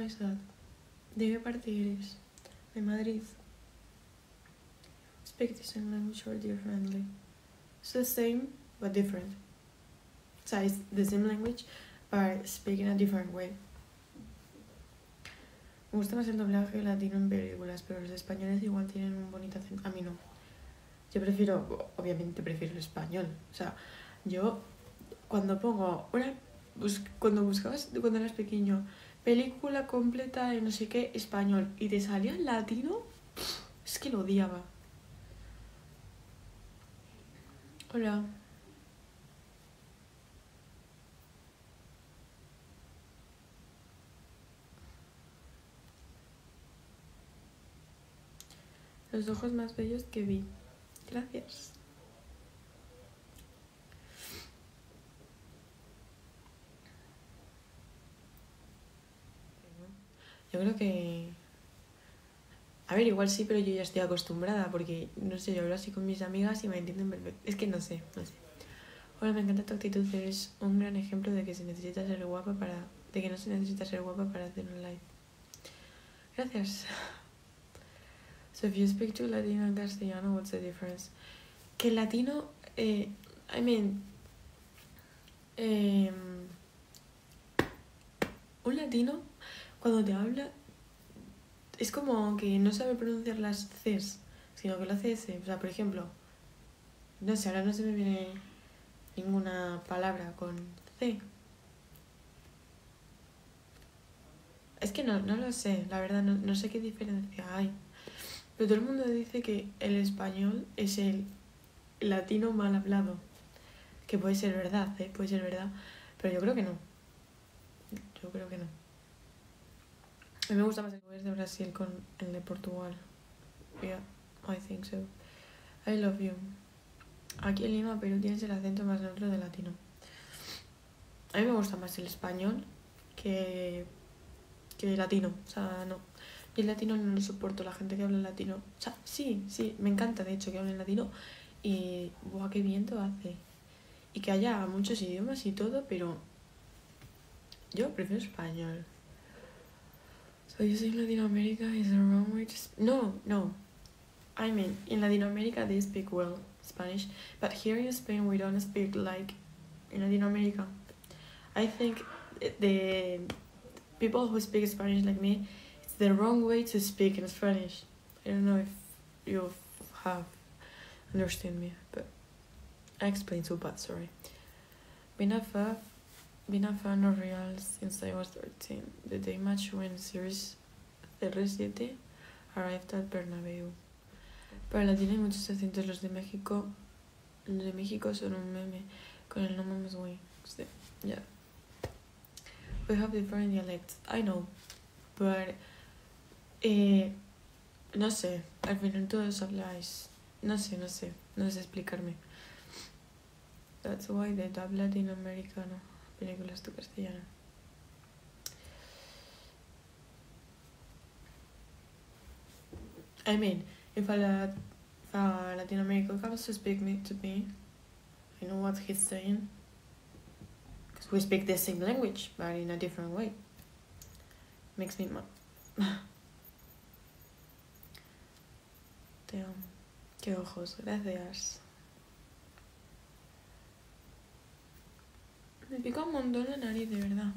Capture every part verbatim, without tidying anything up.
is that? ¿De qué parte eres? De Madrid. Speak the same language or differently. It's the same, but different. So it's the same language, but speak in a different way. Me gusta más el doblaje latino en películas, pero los españoles igual tienen un bonito acento. A mí no. Yo prefiero, obviamente prefiero el español. O sea, yo cuando pongo una... Bus, cuando buscabas, cuando eras pequeño, película completa de no sé qué, español, y te salía en latino, es que lo odiaba. Hola. Los ojos más bellos que vi. Gracias. Yo creo que... A ver, igual sí, pero yo ya estoy acostumbrada porque, no sé, yo hablo así con mis amigas y me entienden perfecto. Es que no sé, no sé. Hola, me encanta tu actitud, eres un gran ejemplo de que se necesita ser guapa para... De que no se necesita ser guapa para hacer un live. Gracias. So if you speak to Latino and castellano, what's the difference? Que el latino, eh, I mean... Eh, un latino, cuando te habla... Es como que no sabe pronunciar las Cs, sino que lo hace S. O sea, por ejemplo, no sé, ahora no se me viene ninguna palabra con C. Es que no, no lo sé, la verdad, no, no sé qué diferencia hay. Pero todo el mundo dice que el español es el latino mal hablado. Que puede ser verdad, ¿eh? Puede ser verdad. Pero yo creo que no. Yo creo que no. A mí me gusta más el de Brasil con el de Portugal. Yeah, I think so. I love you. Aquí en Lima, Perú, tienes el acento más neutro de latino. A mí me gusta más el español que, que el latino. O sea, no. Y el latino no lo soporto, la gente que habla en latino. O sea, sí, sí, me encanta de hecho que hable en latino. Y, buah, qué viento hace. Y que haya muchos idiomas y todo, pero yo prefiero español. So you say Latin America is the wrong way to speak? No, no. I mean, in Latin America they speak well Spanish, but here in Spain we don't speak like in Latin America. I think the people who speak Spanish like me, it's the wrong way to speak in Spanish. I don't know if you have understood me, but I explained too bad, sorry. Been a fan, been a fan of Real since I was thirteen. The day match when Series C R siete arrived at Bernabéu. Para la tiene muchos acentos, los de México, los de México son un meme con el nombre más güey. Yeah. We have different dialects, I know, but eh, no sé, al final todos habláis, no sé, no sé, no sé explicarme. That's why they dub latinoamericano, películas tu castellano. I mean, if a, lat, if a Latin American comes to speak me, to me, I know what he's saying. Because we speak the same language, but in a different way. Makes me mad. Te amo. Qué ojos, gracias. Me pica un montón la nariz, de verdad.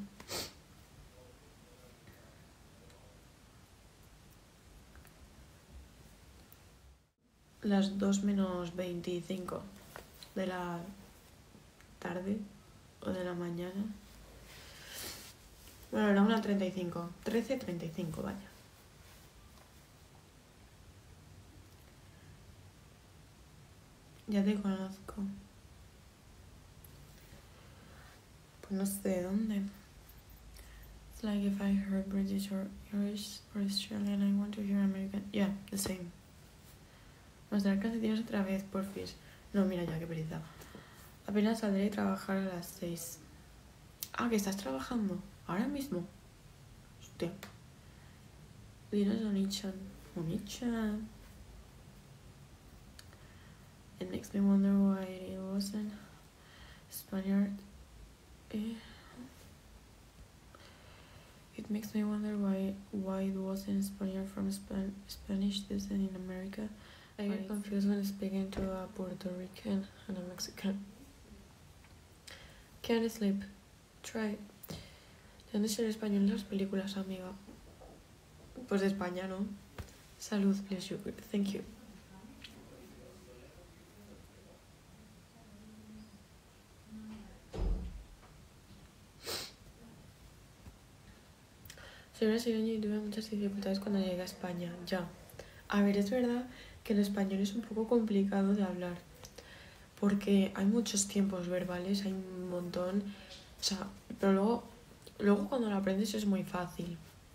Las dos menos veinticinco de la tarde o de la mañana. Bueno, era una treinta y cinco. trece treinta y cinco, vaya. Ya te conozco. Pues no sé de dónde. It's like if I heard British or Irish or Australian, I want to hear American. Yeah, the same. Mostrar calcetines otra vez, porfis. No, mira ya, qué pereza. Apenas saldré a trabajar a las seis. Ah, que estás trabajando. Ahora mismo. Hostia. Dinos Onichan. Onichan. It makes me wonder why it wasn't Spaniard. Eh. It makes me wonder why why it wasn't Spaniard from Span Spanish descent in America. I get confused when speaking to a Puerto Rican and a Mexican. Can't sleep. Try. ¿De dónde es el español en las películas, amiga? Pues de España, ¿no? Salud, please, you. Thank you. Soy brasileña y tuve muchas dificultades cuando llegué a España, ya. A ver, es verdad que el español es un poco complicado de hablar, porque hay muchos tiempos verbales, hay un montón, o sea, pero luego, luego cuando lo aprendes es muy fácil.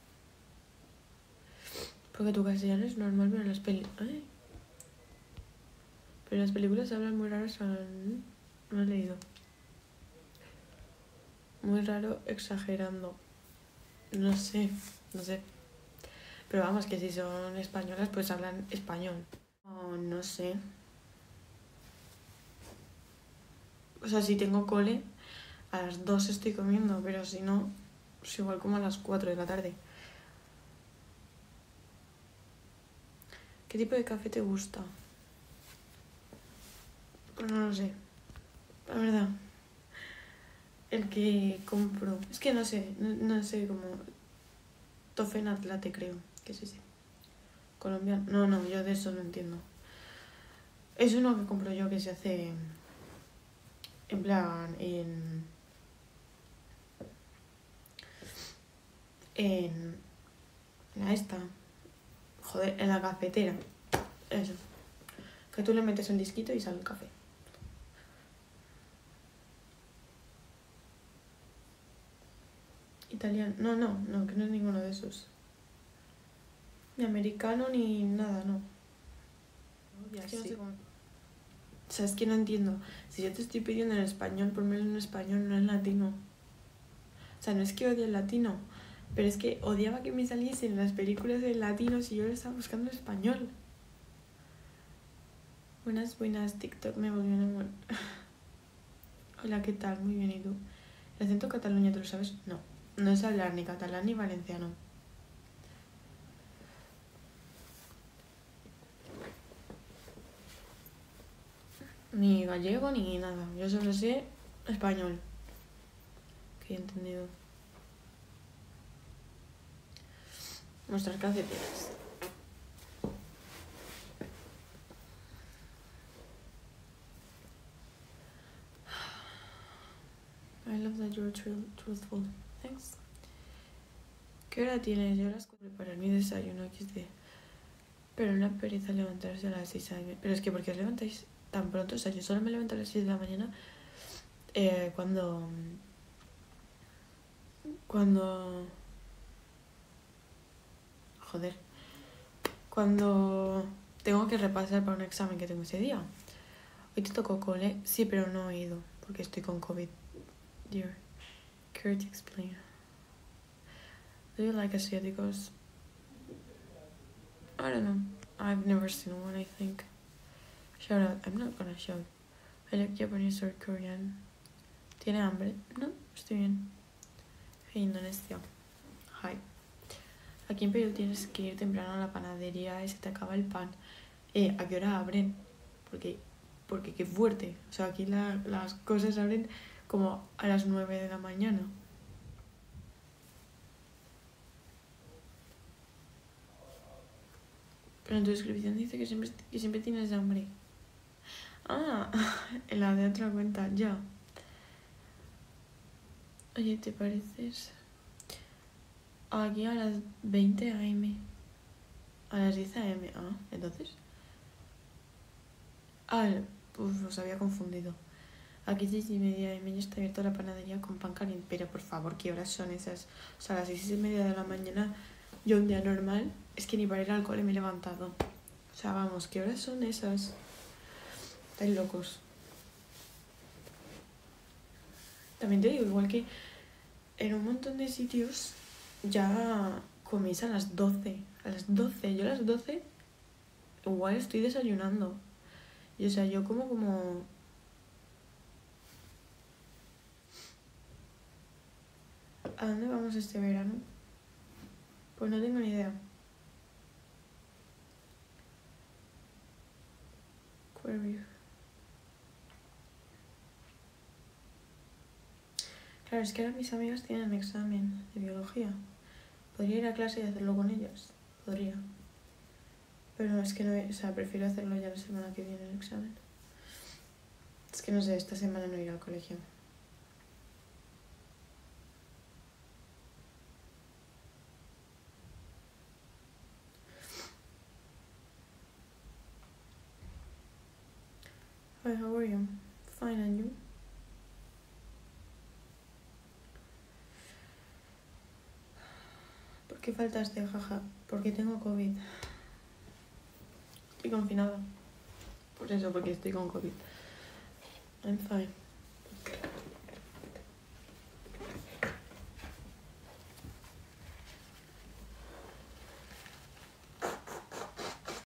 Porque tu castellano es normal, pero en las peli... ¿eh? Pero en las películas hablan muy raro, o sea, no he leído. Muy raro, exagerando. No sé, no sé. Pero vamos, que si son españolas, pues hablan español. O no sé. O sea, si tengo cole, a las dos estoy comiendo, pero si no, pues igual como a las cuatro de la tarde. ¿Qué tipo de café te gusta? Pues no lo sé. La verdad. El que compro. Es que no sé, no, no sé cómo. Tofenat latte, creo. ¿Qué es ese? Colombiano. No, no, yo de eso no entiendo. Es uno que compro yo que se hace en plan en en la esta, joder, en la cafetera. Eso. Que tú le metes el disquito y sale el café. Italiano. No, no, no, que no es ninguno de esos. Ni americano ni nada, no. Es que no sé cómo. O sea, es que no entiendo. Si yo te estoy pidiendo en español, ponmelo en español, no en latino. O sea, no es que odie el latino, pero es que odiaba que me saliesen las películas en latino si yo lo estaba buscando en español. Buenas, buenas, TikTok me volvió a enamorar. Hola, ¿qué tal? Muy bien, ¿y tú? ¿El acento cataluña tú lo sabes? No, no es hablar ni catalán ni valenciano. Ni gallego ni nada, yo solo sé español. Que he entendido. Mostrar calcetines. I love that you're tru- truthful. Thanks. ¿Qué hora tienes? Yo las cuatro para mi desayuno X D. Pero una pereza levantarse a las seis a m. Pero es que ¿por qué os levantáis tan pronto? O sea, yo solo me levanto a las seis de la mañana eh, cuando... Cuando... Joder. Cuando tengo que repasar para un examen que tengo ese día. Hoy te tocó cole, sí, pero no he ido porque estoy con COVID. Dear, Kurt, explain. Do you like asiáticos? I don't know. I've never seen one, I think. Shout out. I'm not gonna shout. I like Japanese or Korean. ¿Tiene hambre? No, estoy bien. Hey, Indonesia. Hi. Aquí en Perú tienes que ir temprano a la panadería y se te acaba el pan. Eh, ¿a qué hora abren? Porque, porque qué fuerte. O sea, aquí la, las cosas abren como a las nueve de la mañana. Pero en tu descripción dice que siempre, que siempre tienes hambre. Ah, en la de otra cuenta, ya. Oye, ¿te pareces? Aquí a las veinte a eme. A las diez a eme. Ah, entonces. Ah, pues os había confundido. Aquí seis y media a eme ya está abierta la panadería con pan caliente. Pero por favor, ¿qué horas son esas? O sea, a las seis y media de la mañana, yo un día normal, es que ni para ir al cole me he levantado. O sea, vamos, ¿qué horas son esas? Estáis locos. También te digo, igual que en un montón de sitios ya coméis a las doce. A las doce. Yo a las doce igual estoy desayunando. Y o sea, yo como como... ¿A dónde vamos este verano? Pues no tengo ni idea. Query. Claro, es que ahora mis amigas tienen examen de biología. Podría ir a clase y hacerlo con ellas. Podría. Pero es que no, o sea, prefiero hacerlo ya la semana que viene el examen. Es que no sé, esta semana no iré al colegio. Hi, how are you? Fine, and you? ¿Por qué faltaste, jaja? Porque tengo COVID. Estoy confinada. Por eso, porque estoy con COVID. I'm fine.